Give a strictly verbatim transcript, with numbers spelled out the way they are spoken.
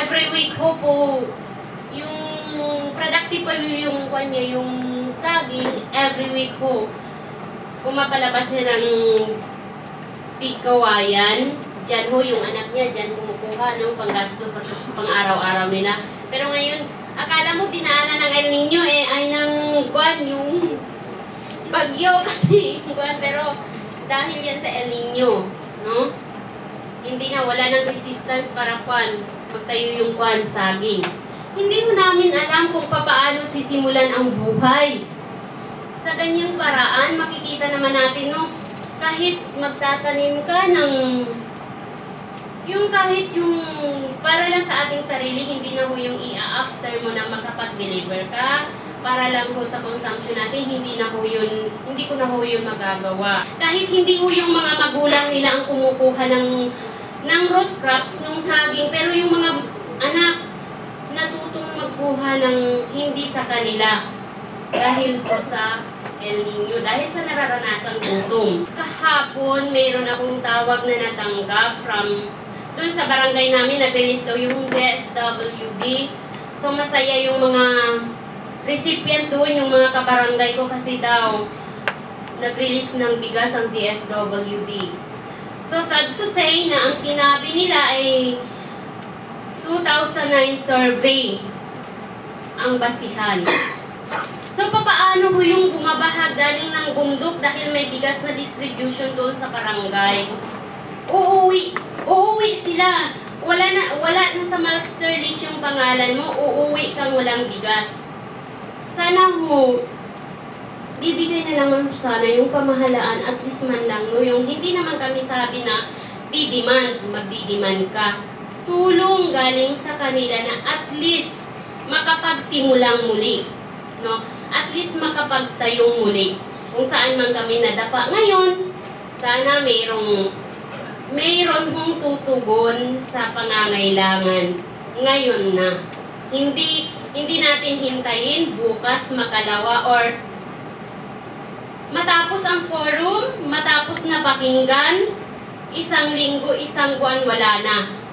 every week ho po, yung productive po yung kwan niya, yung saging, every week ho, pumapalabas siya ng pigkawayan. Diyan ho yung anak niya, diyan kumukuha ng panggastos sa pang-araw-araw nila. Pero ngayon, akala mo dinaanan ng El Niño eh, ay ng kwan, yung bagyo kasi, kwan, pero dahil yan sa El Niño, no? Hindi na, wala ng resistance para kwan, magtayo yung kwan, saging. Hindi mo namin alam kung paano sisimulan ang buhay. Sa ganyang paraan, makikita naman natin, no? Kahit magtatanim ka ng yung kahit yung para lang sa ating sarili, hindi na ho yung i-after mo na makapag-deliver ka, para lang ho sa consumption natin, hindi na ho yun, hindi ko na ho yun magagawa. Kahit hindi ho yung mga magulang nila ang kumukuha ng, ng root crops, ng saging, pero yung mga anak, natutong magkuha ng hindi sa kanila. Dahil po sa El Niño, dahil sa nararanasang gutom. Kahapon, mayroon akong tawag na natanggap from doon sa barangay namin, nag-release daw yung D S W D. So, masaya yung mga recipient doon, yung mga kabarangay ko kasi daw nag-release ng bigas ang D S W D. So, sad to say na ang sinabi nila ay two thousand nine survey ang basihan. So, papaano ho yung bumabahag galing ng bundok dahil may bigas na distribution doon sa barangay? Uuwi, uuwi sila. Wala na, wala na sa master list yung pangalan mo, uuwi kang walang bigas. Sana ho, bibigay na lang sana yung pamahalaan at least man lang, no? Yung hindi naman kami sabi na di-demand, magdi-demand ka. Tulong galing sa kanila na at least makapagsimulang muli, no? At least makapagtayong muli. Kung saan man kami nadapa. Ngayon, sana mayroong mayroon hong tutugon sa pangangailangan ngayon na. Hindi hindi natin hintayin bukas makalawa or matapos ang forum, matapos na pakinggan, isang linggo, isang buwan wala na.